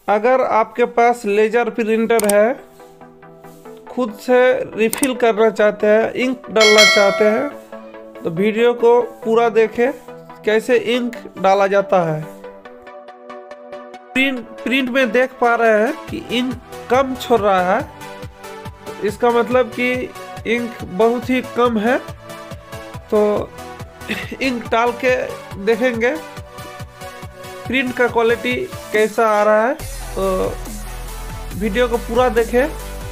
अगर आपके पास laser printer है, खुद से रिफिल करना चाहते हैं, इंक डालना चाहते हैं, तो वीडियो को पूरा देखें कैसे इंक डाला जाता है। प्रिंट में देख पा रहे हैं कि इंक कम छोड़ रहा है, इसका मतलब कि इंक बहुत ही कम है। तो इंक डाल के देखेंगे प्रिंट का क्वालिटी कैसा आ रहा है। तो वीडियो को पूरा देखें।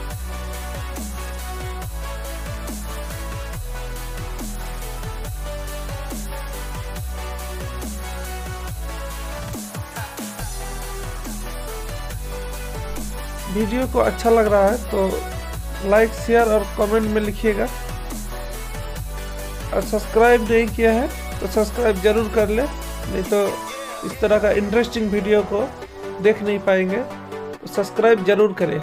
वीडियो को अच्छा लग रहा है तो लाइक, शेयर और कमेंट में लिखिएगा। और सब्सक्राइब नहीं किया है तो सब्सक्राइब जरूर कर ले, नहीं तो इस तरह का इंटरेस्टिंग वीडियो को देख नहीं पाएंगे। तो सब्सक्राइब जरूर करें।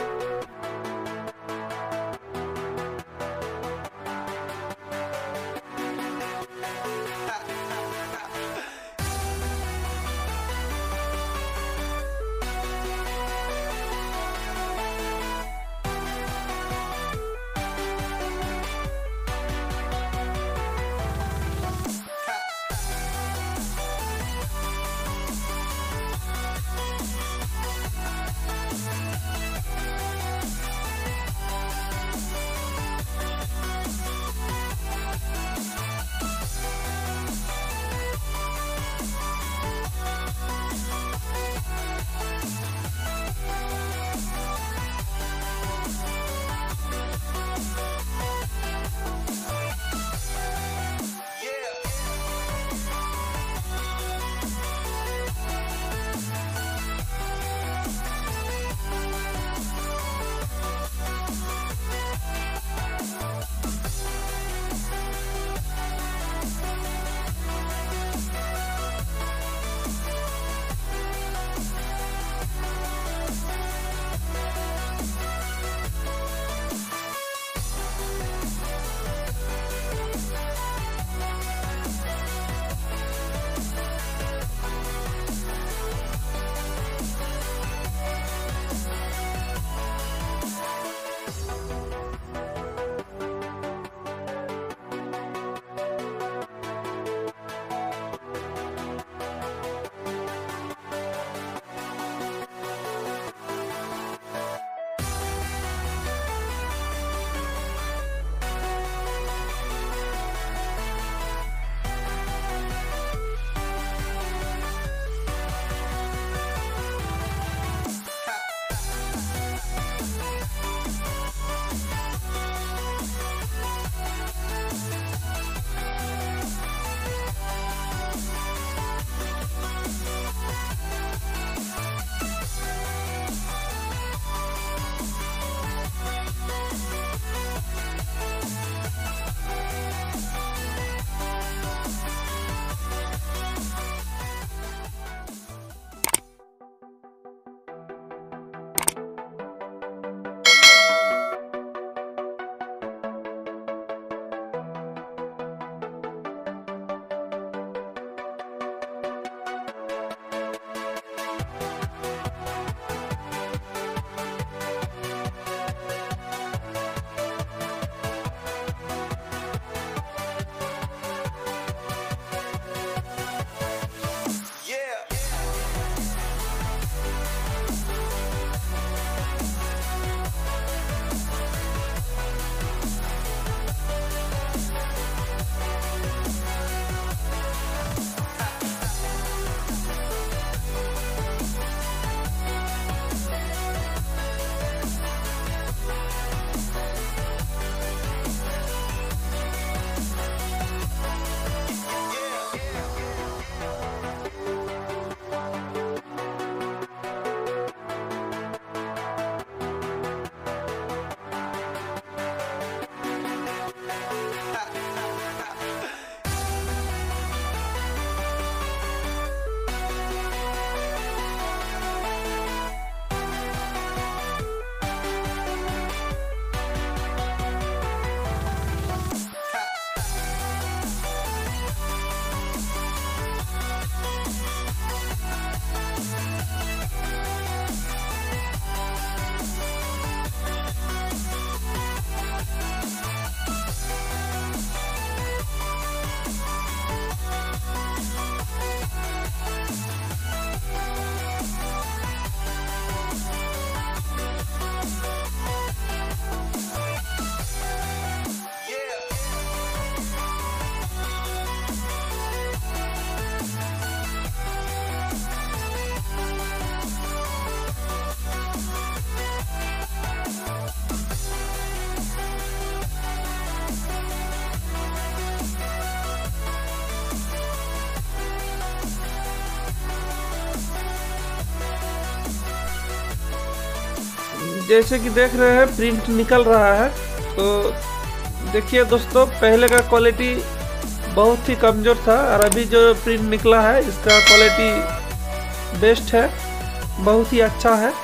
जैसे कि देख रहे हैं प्रिंट निकल रहा है। तो देखिए दोस्तों, पहले का क्वालिटी बहुत ही कमज़ोर था और अभी जो प्रिंट निकला है इसका क्वालिटी बेस्ट है, बहुत ही अच्छा है।